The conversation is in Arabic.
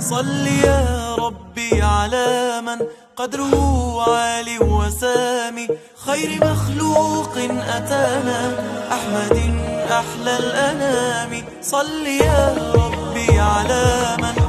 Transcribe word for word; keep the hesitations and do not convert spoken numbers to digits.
صل يا ربي على من قدره عالي وسامي، خير مخلوق أتانا أحمد أحلى الأنام. صل يا ربي على من